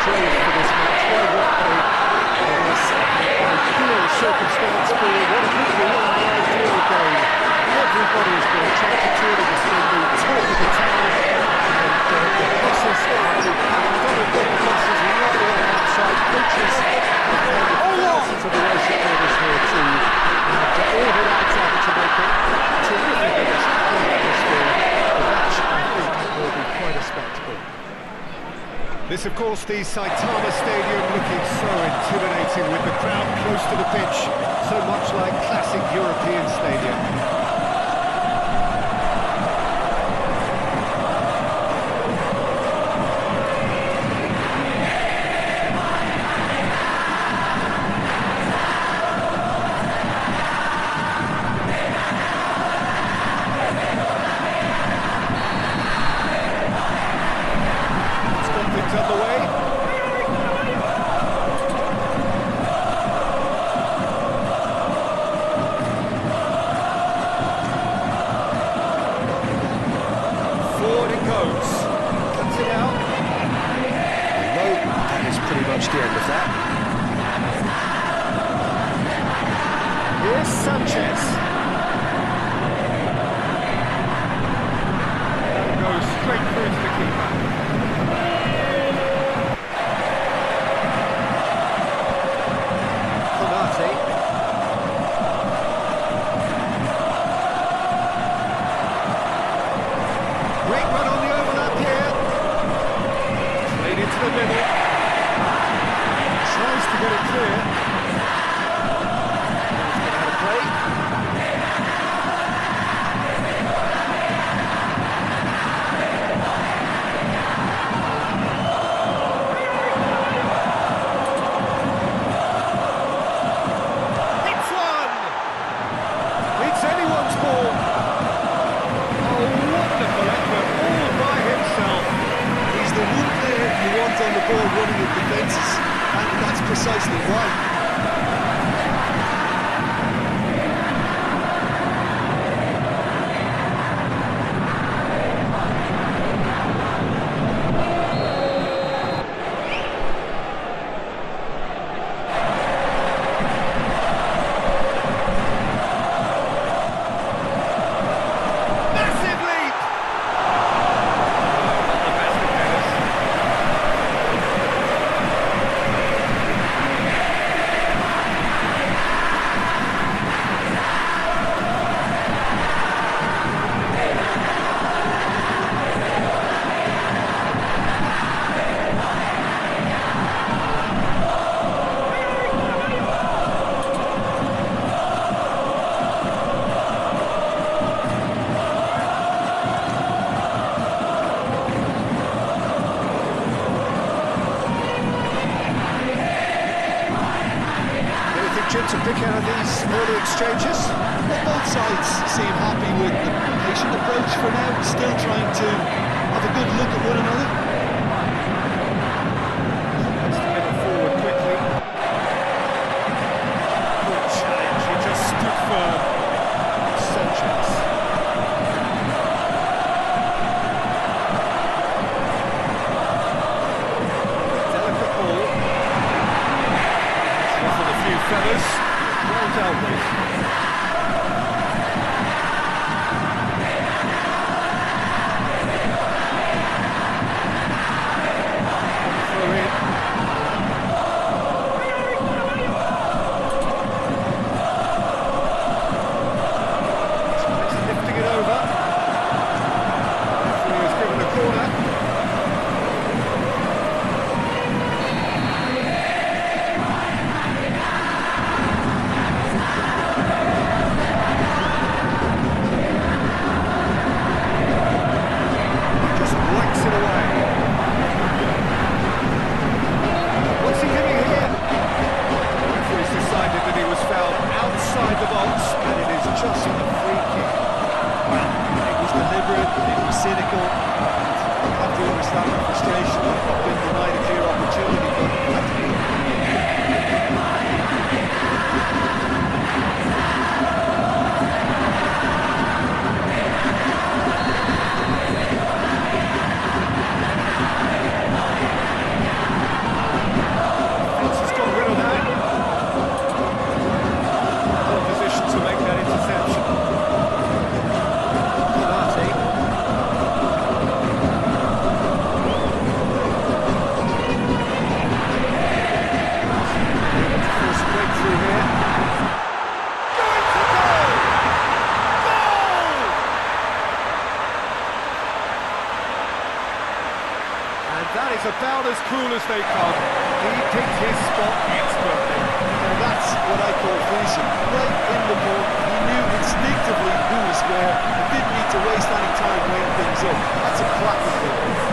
drove for this match. Why wouldn't they? It is an ideal circumstance for what could be an ideal game. Everybody has been attracted to it. It has been the talk of the town. And the crosses, double crosses right around the outside. Coaches have thousands of away supporters here too. And all that adds up to make it a terrific and attractive atmosphere. The match, I think, will be quite a spectacle. This, of course, the Saitama Stadium looking so intimidating with the crowd close to the pitch, so much like classic European stadium. The end of that. Here's Sanchez. Goes straight through to the keeper. Konate. Great run on the overlap here. Played into the middle. Tries to get it clear. He's been out of play. It's one! It's anyone's ball. Oh, wonderful effort, all by himself. He's the one player you want on the ball running at defences. And that's precisely why. To pick out of these early exchanges. Well, both sides seem happy with the patient approach for now, still trying to have a good look at one another. Let's get it forward quickly. Good challenge, he just stood firm. Sanchez. Delicate ball. Ruffled a few feathers. Well dealt with. And that is about as cool as they come. He picked his spot expertly. And that's what I call finishing. Right in the ball, he knew instinctively who was where, and didn't need to waste any time weighing things up. That's a cracking goal.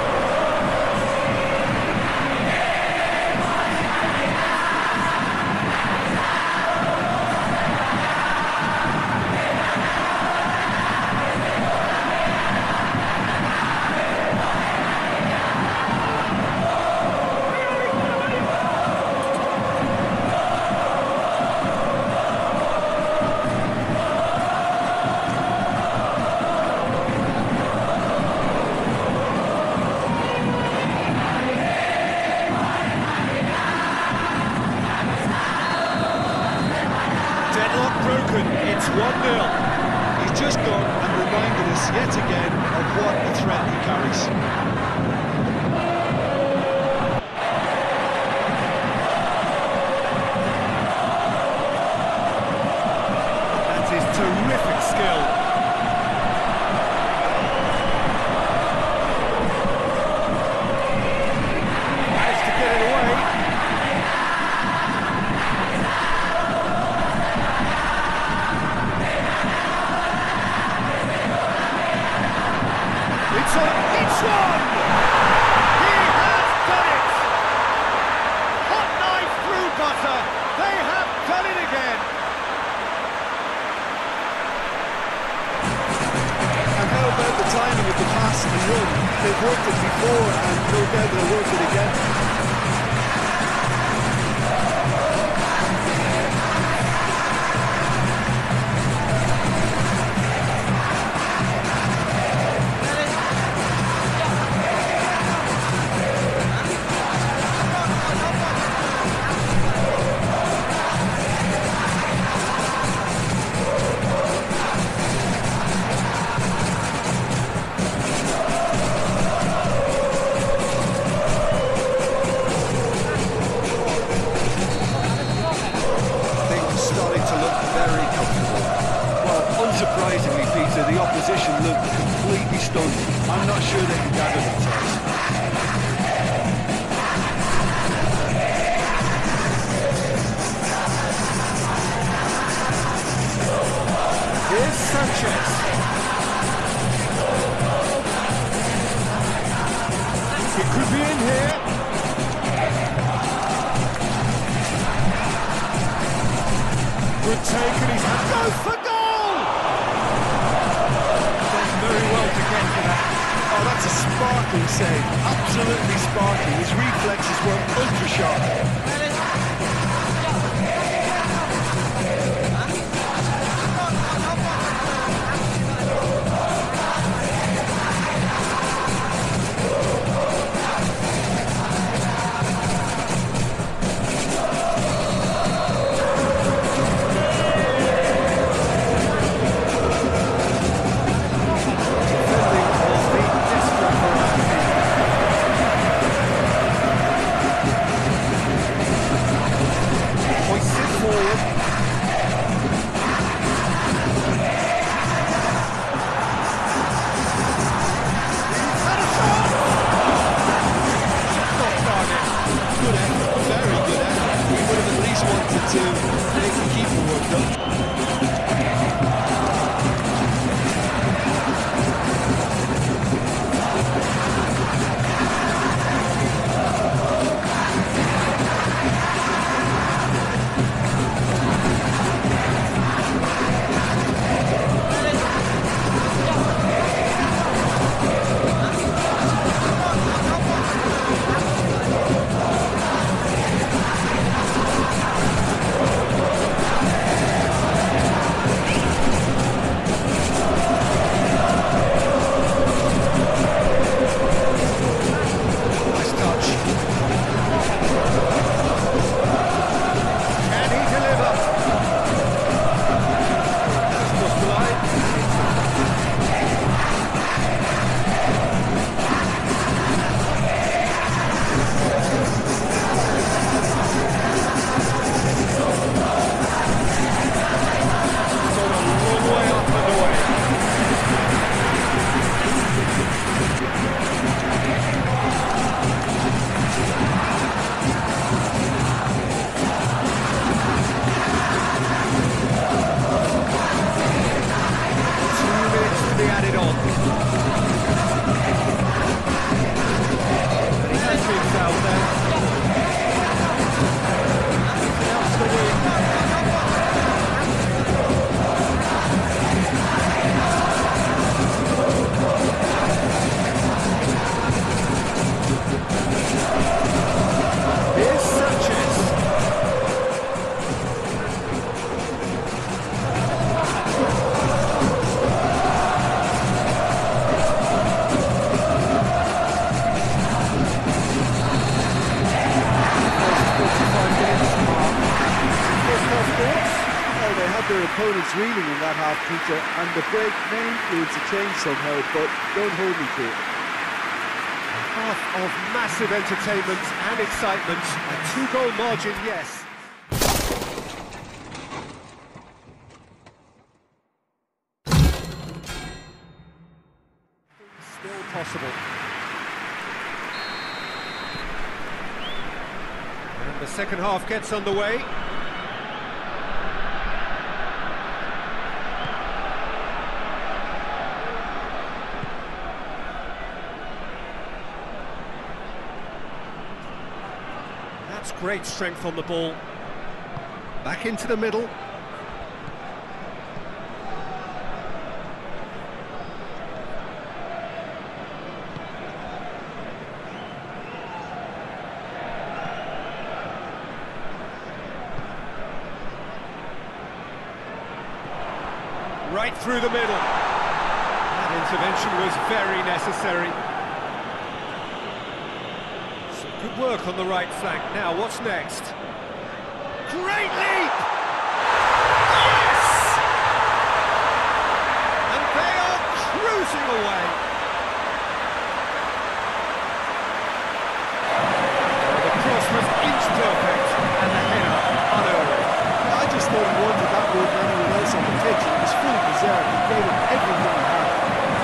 It's 1-0. He's just gone and reminded us yet again of what a threat he carries. That is terrific skill. Managed to get it away. It's one! He has done it! Hot knife through butter. They have done it again. And how about the timing of the pass and run? They've worked it before and no doubt they'll work it again. Unsurprisingly, Peter, the opposition looked completely stunned. I'm not sure they can gather themselves. Here's Sanchez. It could be in here. Good take, and he's goes for goal! Very well to get to that. Oh, that's a sparkling save. Absolutely sparkling. His reflexes were ultra sharp. have their opponents reeling in that half, Peter, and the break may influence a change somehow, but don't hold me to it. Half of massive entertainment and excitement. A 2-goal margin, yes. Still possible. And the second half gets underway. That's great strength on the ball. Back into the middle. Right through the middle. That intervention was very necessary. Some good work on the right flank. Now, what's next? Great leap! Yes! And they are cruising away. The cross was inch perfect, and the header unearned. I just thought he wanted that more than anyone else on the pitch. He was fully deserved. He gave it everything he had.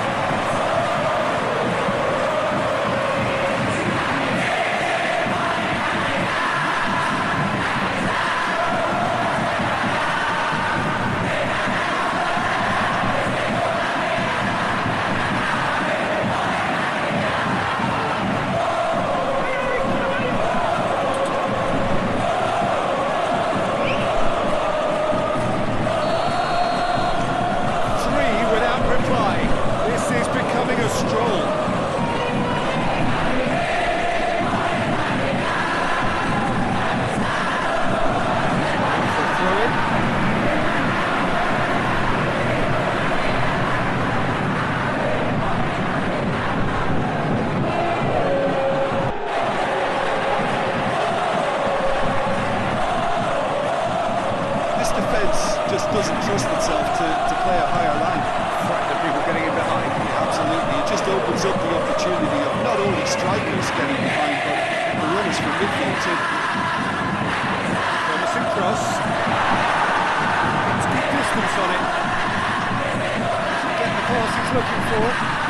Doesn't trust itself to play a higher line. Frightened of people getting in behind. Absolutely, it just opens up the opportunity of not only strikers getting behind, but the runners from midfield too. Promising cross. It's good distance on it. Doesn't get the pass he's looking for.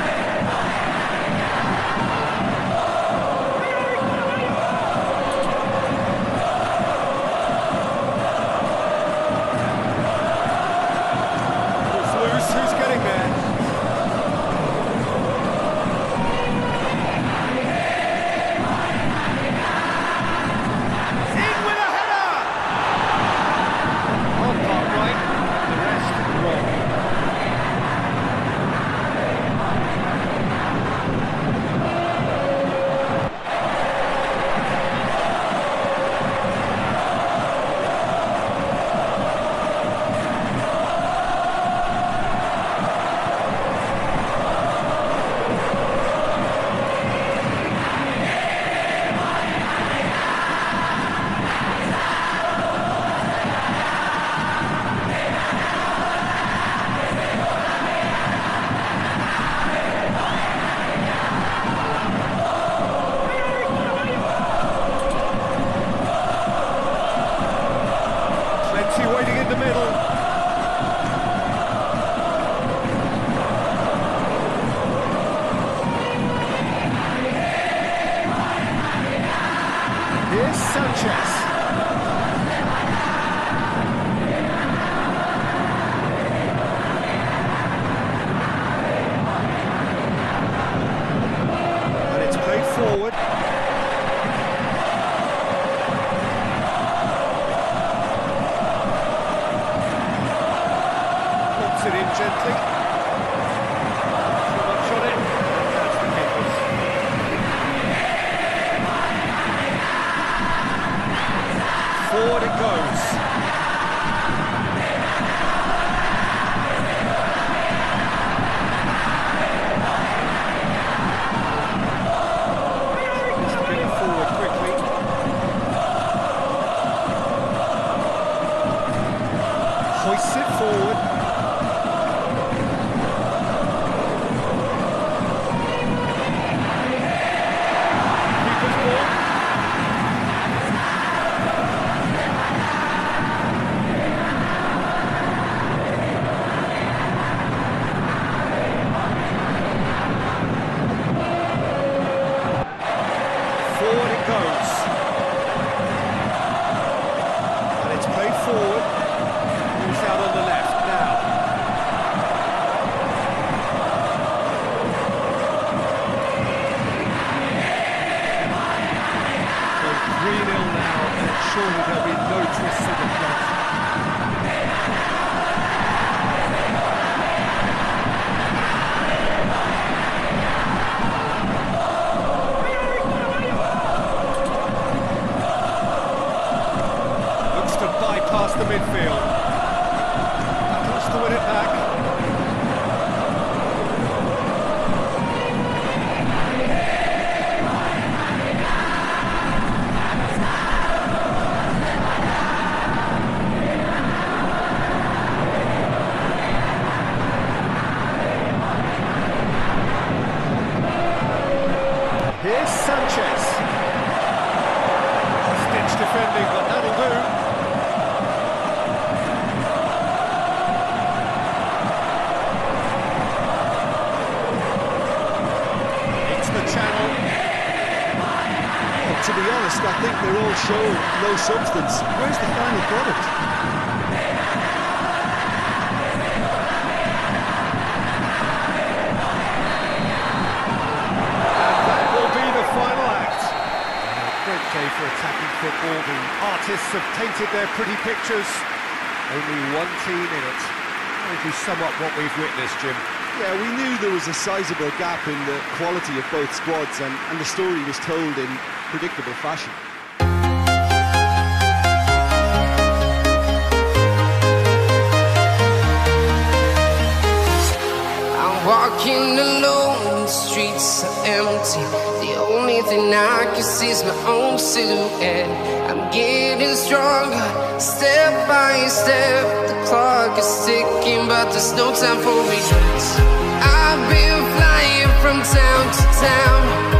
Waiting in the middle. Here's Sanchez. And it's played forward. It in gently. Too much on it. That's the keepers. surely there'll be no twists in the plot. Looks to bypass the midfield. Battles to win it back. Here's Sanchez. Stitch defending, but that'll do. It's the channel. To be honest, I think they're all showing no substance. Where's the final product? Great day for attacking football. The artists have painted their pretty pictures. Only one team in it. How would you sum up what we've witnessed, Jim? Yeah, we knew there was a sizable gap in the quality of both squads, and the story was told in predictable fashion. Walking alone, the streets are empty. The only thing I can see is my own silhouette. I'm getting stronger, step by step. The clock is ticking, but there's no time for regrets. I've been flying from town to town,